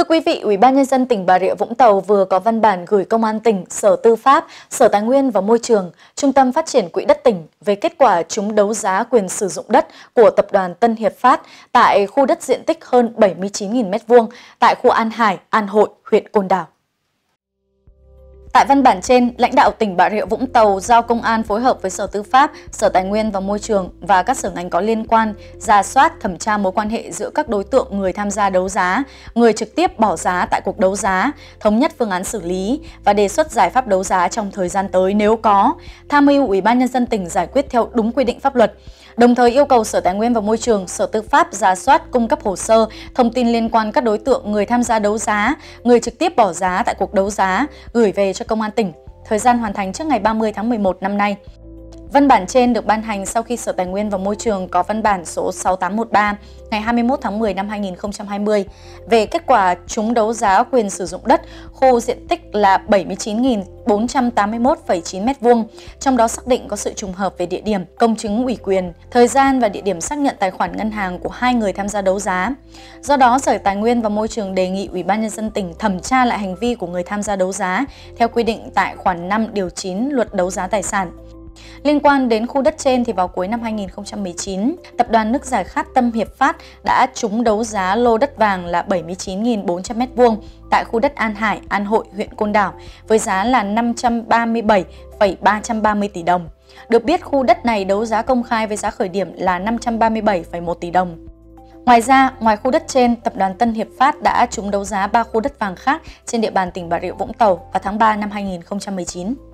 Thưa quý vị, Ủy ban Nhân dân tỉnh Bà Rịa Vũng Tàu vừa có văn bản gửi Công an tỉnh, Sở Tư pháp, Sở Tài nguyên và Môi trường, Trung tâm Phát triển Quỹ đất tỉnh về kết quả trúng đấu giá quyền sử dụng đất của Tập đoàn Tân Hiệp Phát tại khu đất diện tích hơn 79.000 m² tại khu An Hải, An Hội, huyện Côn Đảo. Tại văn bản trên, lãnh đạo tỉnh Bà Rịa Vũng Tàu giao Công an phối hợp với Sở Tư pháp, Sở Tài nguyên và Môi trường và các sở ngành có liên quan rà soát, thẩm tra mối quan hệ giữa các đối tượng người tham gia đấu giá, người trực tiếp bỏ giá tại cuộc đấu giá, thống nhất phương án xử lý và đề xuất giải pháp đấu giá trong thời gian tới nếu có, tham mưu Ủy ban Nhân dân tỉnh giải quyết theo đúng quy định pháp luật. Đồng thời yêu cầu Sở Tài nguyên và Môi trường, Sở Tư pháp rà soát, cung cấp hồ sơ, thông tin liên quan các đối tượng người tham gia đấu giá, người trực tiếp bỏ giá tại cuộc đấu giá, gửi về cho Công an tỉnh, thời gian hoàn thành trước ngày 30 tháng 11 năm nay. Văn bản trên được ban hành sau khi Sở Tài nguyên và Môi trường có văn bản số 6813 ngày 21 tháng 10 năm 2020 về kết quả trúng đấu giá quyền sử dụng đất khu diện tích là 79.481,9 m², trong đó xác định có sự trùng hợp về địa điểm, công chứng ủy quyền, thời gian và địa điểm xác nhận tài khoản ngân hàng của hai người tham gia đấu giá. Do đó, Sở Tài nguyên và Môi trường đề nghị Ủy ban Nhân dân tỉnh thẩm tra lại hành vi của người tham gia đấu giá theo quy định tại khoản 5 điều 9 Luật đấu giá tài sản. Liên quan đến khu đất trên thì vào cuối năm 2019, Tập đoàn Nước giải khát Tân Hiệp Phát đã trúng đấu giá lô đất vàng là 79.400 m² tại khu đất An Hải, An Hội, huyện Côn Đảo với giá là 537,330 tỷ đồng. Được biết, khu đất này đấu giá công khai với giá khởi điểm là 537,1 tỷ đồng. Ngoài ra, ngoài khu đất trên, Tập đoàn Tân Hiệp Phát đã trúng đấu giá 3 khu đất vàng khác trên địa bàn tỉnh Bà Rịa Vũng Tàu vào tháng 3 năm 2019.